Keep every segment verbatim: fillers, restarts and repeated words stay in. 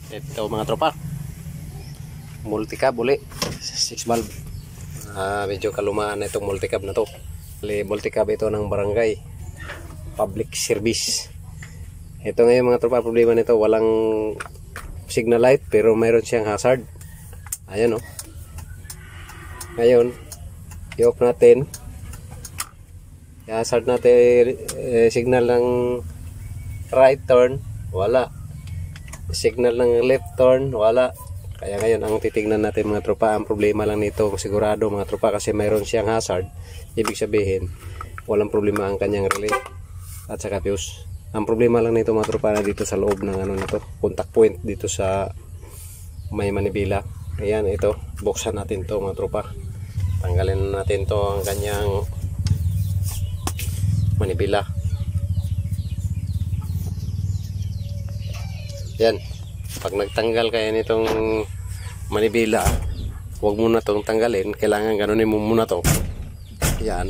Ito mga tropa, multicab uli, six valve. Ah, medyo kalumaan na itong multicab na to. Multicab ito ng barangay public service. Ito ngayon mga tropa, problema nito, walang signal light pero mayroon siyang hazard. Ayan o. Oh. Ngayon i-off natin, i-hazard natin, eh, signal ng right turn, wala. Signal ng left turn, wala. Kaya ngayon ang titingnan natin mga tropa, ang problema lang nito sigurado mga tropa, kasi mayroon siyang hazard. Ibig sabihin walang problema ang kanyang relay at saka fuse. Ang problema lang nito mga tropa na dito sa loob ng ano nito, contact point dito sa may manibela. Ayan, ito buksan natin to mga tropa, tanggalin natin to ang kanyang manibela. Yan, pag nagtanggal kayo nitong manibela, huwag muna itong tanggalin, kailangan ganunin mo muna to. Yan,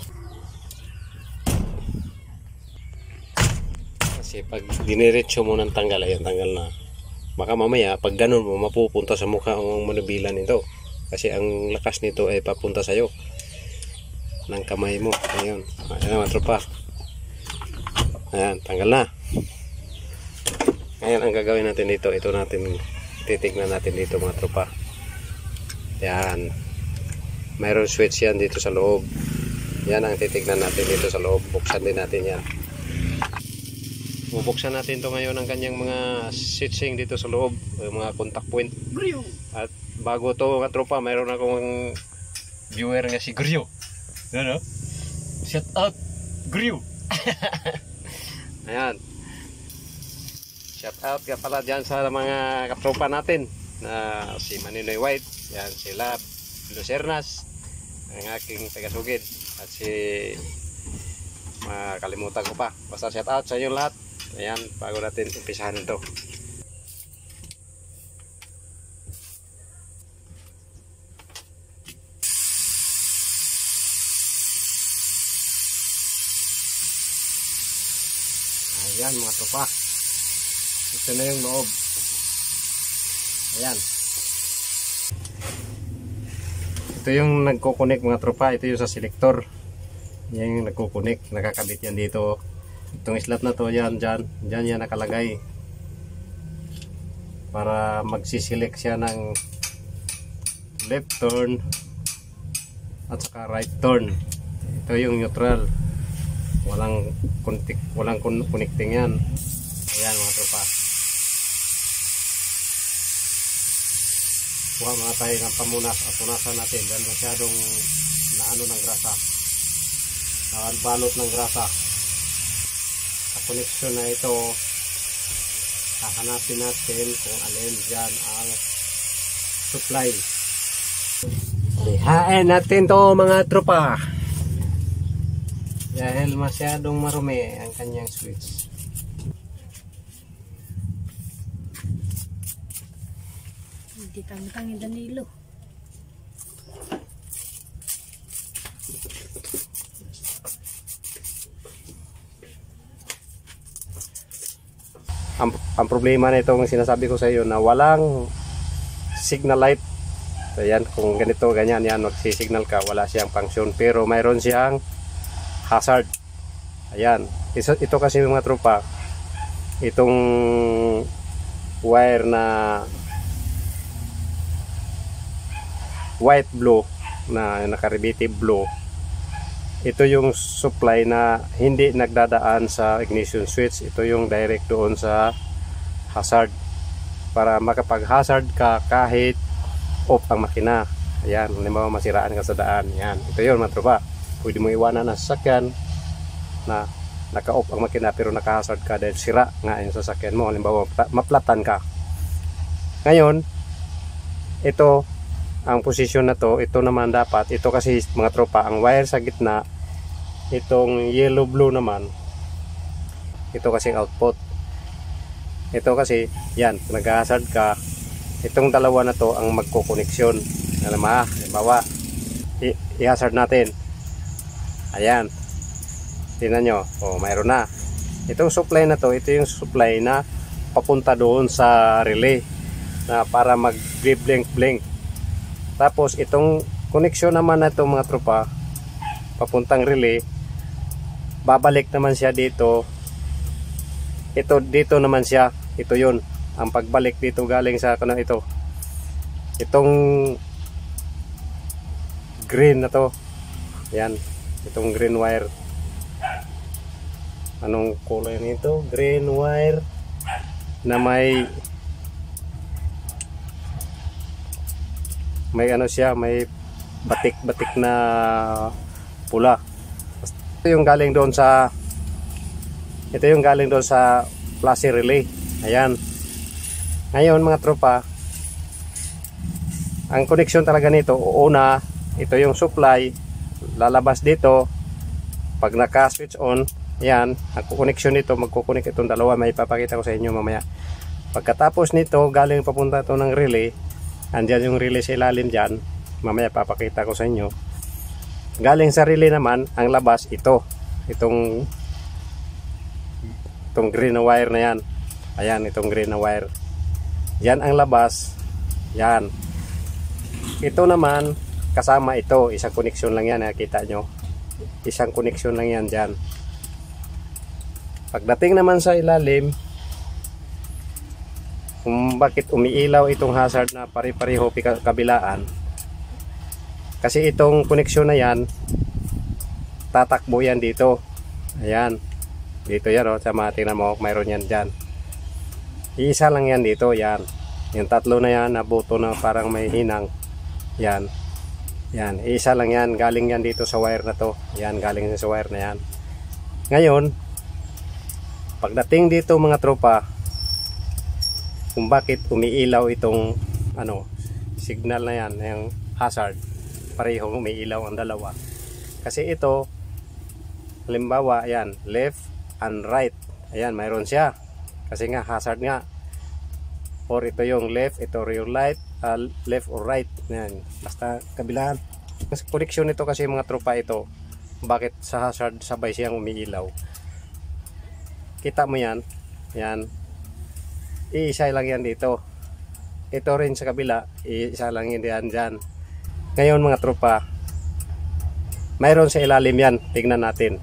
kasi pag diniretso mo ng tanggal, ayan, tanggal na. Baka mamaya pag ganun mo, mapupunta sa mukha ang manibela nito, kasi ang lakas nito ay papunta sa'yo ng kamay mo. Ayan, ayan mga tropa, ayan, tanggal na. Ngayon ang gagawin natin dito, ito natin titignan natin dito mga tropa. Yan, mayroon switch yan dito sa loob. Yan ang titignan natin dito sa loob. Buksan din natin yan. Bubuksan natin to ngayon ang kanyang mga switching dito sa loob, mga contact point. At bago to mga tropa, mayroon akong viewer nga si Grio. Ano? Shout out Grio. Ayan, shout out ka pala dyan sa mga katropa natin na si Maninoy White, yan, si Lab Lucernas, ang aking tagasugid, at si makalimutan ko pa, basta shout out sa inyo lahat. Ayan, bago natin umpisahan ito. Ayan mga tropa, ito na yung loob. Ayan, ito yung nagkukunik mga tropa, ito yung sa selector. Yan yung nagkukunik, nakakabit yan dito. Itong slot na to, yan, dyan, dyan yan nakalagay para magsiselect siya ng left turn at saka right turn. Ito yung neutral, walang kontik, walang connecting yan. Ayan mga tropa, kuha mga tayo ng pamunas at punasan natin dahil masyadong naano ng grasa, nakalbalot ng grasa. Sa connection na ito, hahanapin natin kung alin dyan ang supply. Lihain natin to mga tropa dahil masyadong marumi ang kanyang switch. Hindi tangtang yung Danilo. Ang, ang problema na itong sinasabi ko sa iyo na walang signal light. So yan, kung ganito, ganyan, yan, magsisignal ka, wala siyang function, pero mayroon siyang hazard. Ayan, ito, ito kasi mga tropa, itong wire na white blue na nakaribitive blue, ito yung supply na hindi nagdadaan sa ignition switch. Ito yung direct doon sa hazard, para makapag hazard ka kahit off ang makina. Ayan, halimbawa masiraan ka sa daan, yan, ito yun mga tropa. Pwede mo iwanan na sasakyan na naka-off ang makina pero naka-hazard ka dahil sira nga yung sasakyan mo, halimbawa maplatan ka. Ngayon, ito ang posisyon na to, ito naman dapat, ito kasi mga tropa, ang wire sa gitna, itong yellow blue naman, ito kasi output. Ito kasi, yan, nag-hazard ka, itong dalawa na to ang magko-connection. Alam mo, halimbawa, i-hazard natin. Ayan, tingnan nyo, oh, mayroon na. Itong supply na to, ito yung supply na papunta doon sa relay na para mag blink blink. Tapos itong connection naman na ito mga tropa, papuntang relay, babalik naman siya dito. Ito dito naman siya, ito yun ang pagbalik dito galing sa ano ito, itong green na to, yan, itong green wire. Anong kulay nito? Green wire na may may ano siya, may batik-batik na pula. Ito yung galing doon sa ito yung galing doon sa flashy relay. Ayan. Ngayon mga tropa, ang connection talaga nito, una, ito yung supply, lalabas dito. Pag naka-switch on, yan, ang connection nito, magkukunik itong dalawa, may ipapakita ko sa inyo mamaya. Pagkatapos nito, galing papunta ito ng relay, andyan yung relay sa ilalim dyan, mamaya papakita ko sa inyo. Galing sa relay naman, ang labas ito, itong itong green na wire na yan. Ayan, itong green na wire. Yan ang labas. Yan. Ito naman, kasama ito, isang connection lang yan, nakita nyo. Isang connection lang yan dyan. Pagdating naman sa ilalim, kung bakit umiilaw itong hazard na pare-pareho kabilaan, kasi itong connection na yan, tatakbo yan dito. Ayan, dito yan o, oh, sama, tingnan mo, mayroon yan dyan. Iisa lang yan dito, yan. Yung tatlo na yan, na buto na parang may hinang, yan. Yan, iisa lang yan, galing yan dito sa wire na to. Yan, galing sa wire na yan. Ngayon, pagdating dito mga tropa, kung bakit umiilaw itong ano, signal na yan, yung hazard, pareho umiilaw ang dalawa. Kasi ito, halimbawa, ayan, left and right. Ayan, mayroon siya. Kasi nga, hazard nga. Or ito yung left, ito yung right, uh, left or right. Ayan, basta kabilaan. Mas connection nito kasi mga tropa ito. Bakit sa hazard sabay siyang umiilaw? Kita mo yan. Yan. Iisa lang yan dito. Ito rin sa kabila. Iisa lang yan dyan. Ngayon mga tropa, mayroon sa ilalim yan. Tingnan natin.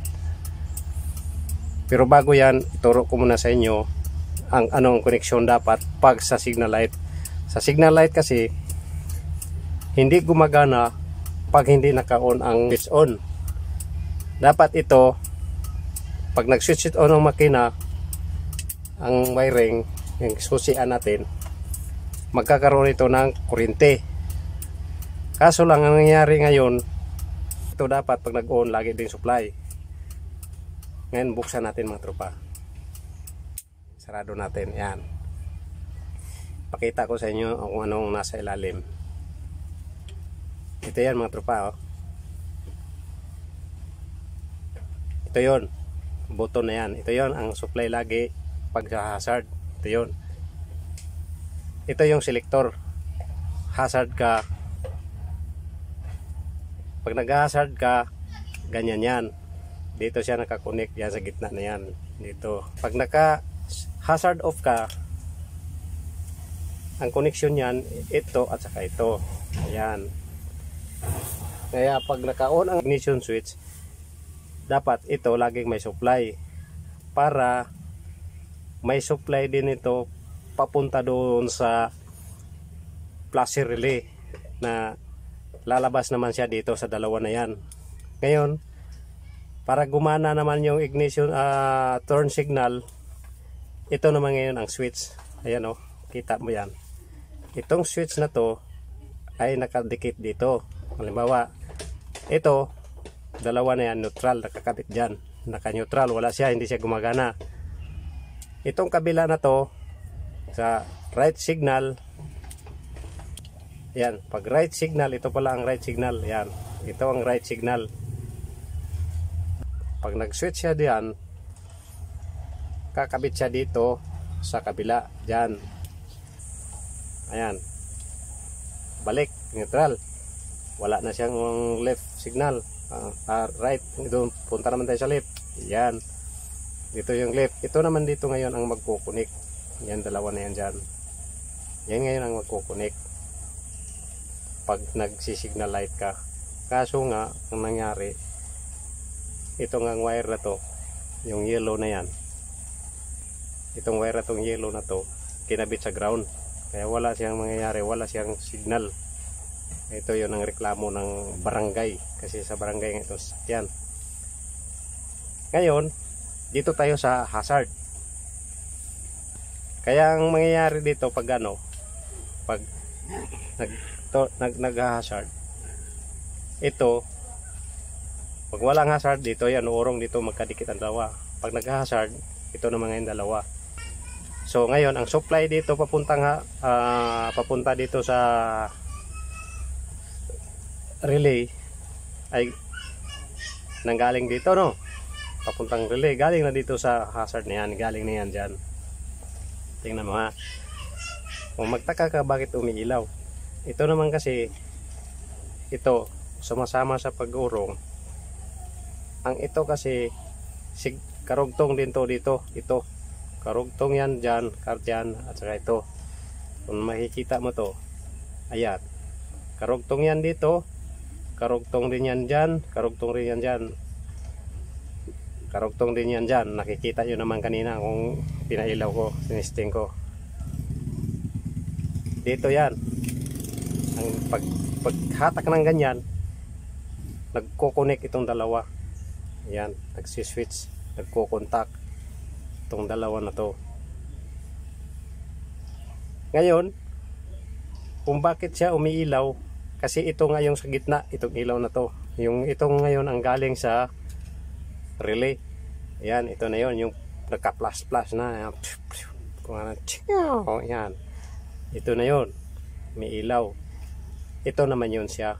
Pero bago yan, ituro ko muna sa inyo ang anong connection dapat pag sa signal light. Sa signal light kasi, hindi gumagana pag hindi naka-on ang switch on. Dapat ito, pag nag-switch on ang makina, ang wiring, yung susian natin, magkakaroon ito ng kuryente. Kaso lang ang nangyayari ngayon, ito dapat pag nag-on lagi din supply. Ngayon buksan natin mga tropa. Sarado natin, yan. Pakita ko sa inyo kung anong nasa ilalim. Ito yan mga tropa, oh. Ito yon, button na yan. Ito yon ang supply lagi pag sa hazard. Ito yon. Ito yung selector. Hazard ka. Pag nag-hazard ka, ganyan yan. Dito siya nakakonek yan sa gitna na yan. Dito. Pag naka-hazard off ka, ang connection yan, ito at saka ito. Ayan. Kaya pag naka-on ang ignition switch, dapat ito laging may supply para may supply din ito papunta doon sa flashy relay na lalabas naman siya dito sa dalawa na yan. Ngayon, para gumana naman yung ignition uh, turn signal, ito naman ngayon ang switch. Ayan o, oh, kita mo yan. Itong switch na to ay nakadikit dito. Halimbawa, ito dalawa na yan, neutral, nakakabit dyan, naka-neutral, wala siya, hindi siya gumagana. Itong kabila na to sa right signal, yan, pag right signal, ito pala ang right signal, yan, ito ang right signal. Pag nag-switch siya diyan, kakabit siya dito sa kabila, dyan, ayan, balik, neutral, wala na siyang left signal. Uh, uh, right, ito, punta naman tayo sa left. Yan, dito yung left. Ito naman dito ngayon ang magkukunik. Yan, dalawa na yan dyan. Yan ngayon ang magkukunik pag nagsisignal light ka. Kaso nga, ang nangyari, itong ang wire na to, yung yellow na yan, itong wire na tong yellow na to, kinabit sa ground. Kaya wala siyang mangyayari, wala siyang signal. Ito yun ang reklamo ng barangay, kasi sa barangay nga ito yan. Ngayon, dito tayo sa hazard. Kaya ang mangyayari dito pag ano, pag nag to, nag nag-hazard, ito pag walang hazard dito, yan urong dito magkadikit ang dalawa. Pag nag-hazard, ito naman ngayon dalawa. So ngayon ang supply dito papuntang uh, papunta dito sa relay ay nanggaling dito, no? Papuntang relay, galing na dito sa hazard na yan, galing na yan dyan. Tingnan mo ha. Kung magtaka ka bakit umiilaw, ito naman kasi ito sumasama sa pag-urong. Ang ito kasi sig karugtong din to dito, ito karugtong yan dyan, kartyan, at saka ito. Kung makikita mo to, ayan, karugtong yan dito, karugtong din yan dyan, karugtong rin yan dyan, karugtong din yan dyan. Nakikita nyo naman kanina kung pinailaw ko, sinisting ko dito yan. Ang pag, paghatak ng ganyan, nagko-connect itong dalawa. Yan, nagsiswitch, nagko-contact itong dalawa na to. Ngayon, kung bakit siya umiilaw, kasi ito nga yung sa gitna, itong ilaw na to. Yung itong ngayon ang galing sa relay. Yan, ito na yon, yung nagka-plus-plus na. Kung ano, yan. Ito na yon, may ilaw. Ito naman yun siya.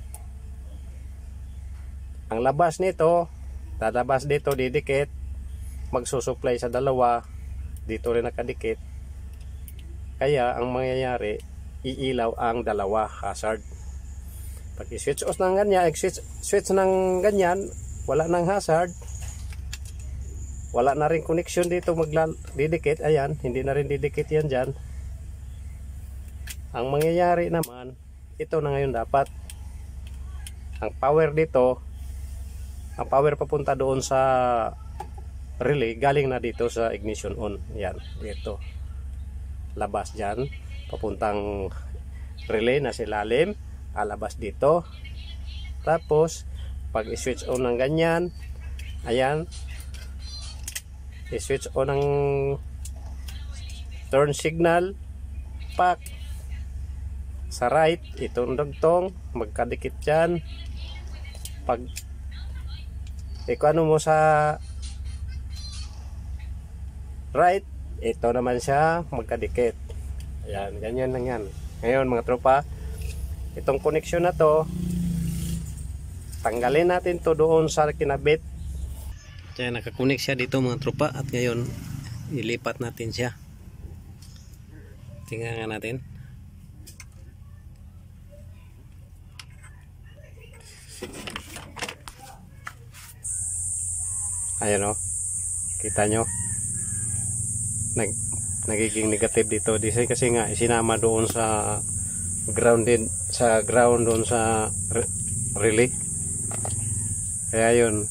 Ang labas nito, dadabas dito, didikit, magsusupply sa dalawa, dito rin nakadikit. Kaya ang mangyayari, iilaw ang dalawa, hazard. Pag i-switch off ng ganyan, switch, switch ng ganyan, wala nang hazard, wala na rin connection dito, magdidikit. Ayan, hindi na rin didikit yan dyan. Ang mangyayari naman, ito na ngayon dapat. Ang power dito, ang power papunta doon sa relay, galing na dito sa ignition on. Yan, dito. Labas dyan, papuntang relay na silalim, alabas dito. Tapos, pag i-switch on ng ganyan, ayan, i-switch on ng turn signal, pak, sa right, itong dugtong, magkadikit dyan. Pag ikano mo sa right, ito naman siya magkadikit. Ayan, ganyan lang yan. Ngayon mga tropa, itong connection na to, tanggalin natin to doon sa kinabit. Kaya nakakunik siya dito mga tropa, at ngayon ilipat natin siya. Tingnan nga natin. Ayan o, kita nyo, nag, nagiging negative dito. Kasi, kasi nga isinama doon sa grounded, sa ground doon sa re relay. Kaya yun,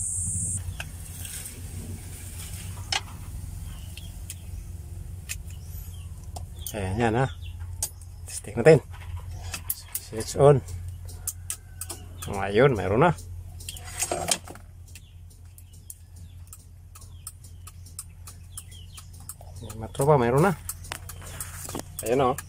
ayan yan ha. Testing natin, switch on. Ayun, mayroon na. Matropa, mayroon na. Ayan o.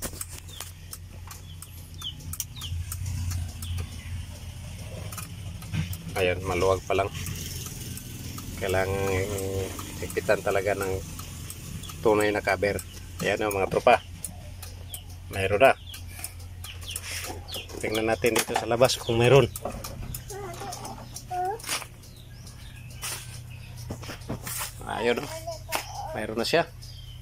Ayan, maluwag pa lang. Kailangan ipitan talaga ng tunay na cover. Ayan o mga tropa, mayroon na. Tingnan natin dito sa labas kung mayroon. Ayun o, mayroon na siya.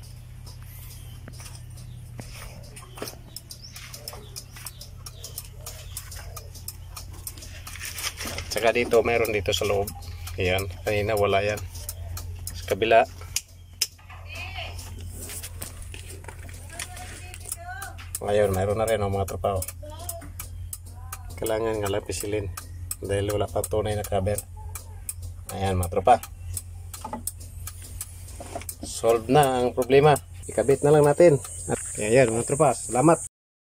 Tsaka dito, mayroon dito sa loob. Ayan, kanina wala yan. Sa kabila. Ngayon, mayroon na rin ang mga tropa. Oh. Kailangan nga lang pisilin dahil wala pa tunay na cover. Ayan mga tropa. Solve na ang problema. Ikabit na lang natin. Kaya yan mga tropa, salamat.